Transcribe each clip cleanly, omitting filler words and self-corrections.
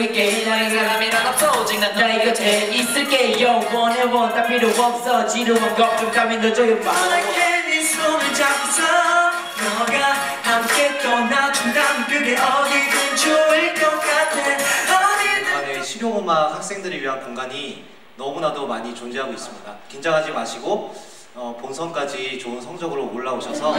믿을게 너의 사람이란 없어 오직 난 너의 곁에 있을게 영원해 다 필요 없어 지루한 걱정 따윈 조용 너에게 네 손을 잡고서 너가 함께 떠나준다면 그게 어디든 좋을 것 같아 네, 실용음악 학생들을 위한 공간이 너무나도 많이 존재하고 있습니다. 긴장하지 마시고 본선까지 좋은 성적으로 올라오셔서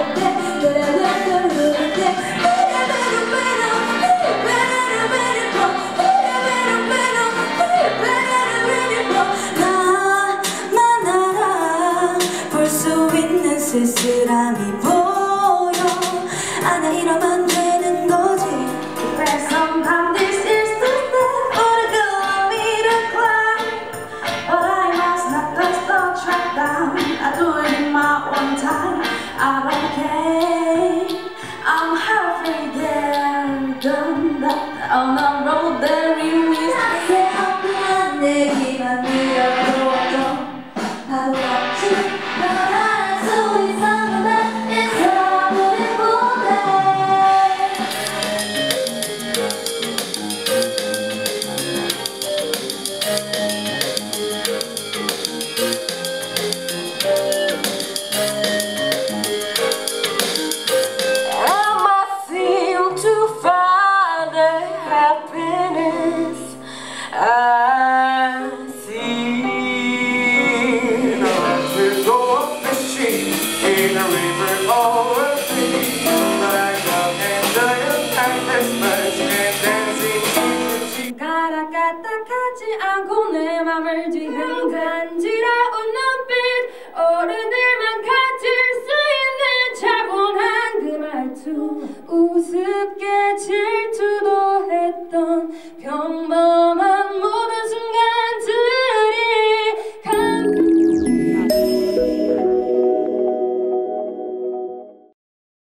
볼 수 있는 쓸쓸함이 보여 아냐 이러면 되는 거지 Sometimes this is the step for the girl me to climb But I must not just the track down I do it in my own time I don't care I'm halfway there done that On the road that we miss Yeah, 내기만 밀어도 하루같이 널 알 수 있어 난 잊어버린 까딱까딱하지 않고 내 맘을 뒤흔 간지러운 눈빛 어른들